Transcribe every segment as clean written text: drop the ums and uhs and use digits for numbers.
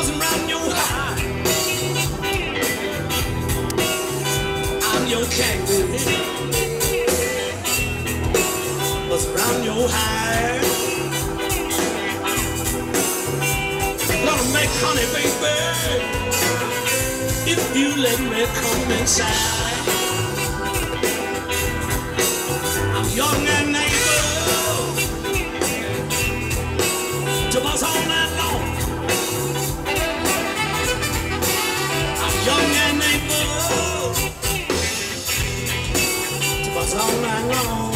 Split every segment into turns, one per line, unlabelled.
buzzing around your high. I'm your king, baby. Buzzing around your high. Gonna make honey, baby, if you let me come inside. I'm young and able to buzz all night long. I'm young and able to buzz all night long.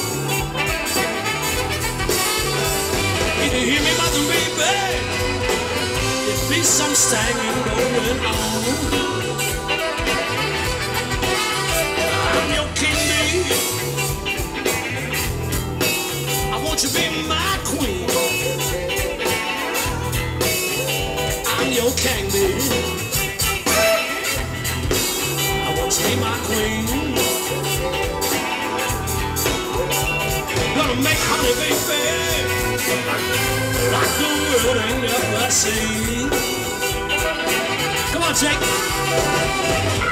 If you hear me buzzing, baby, there be some singing going on. I'm your king, baby. I want you to be my queen. I'm your king, baby. I want you to be my queen. Gonna make honey, baby, like the world ain't never seen. Come on, Jake.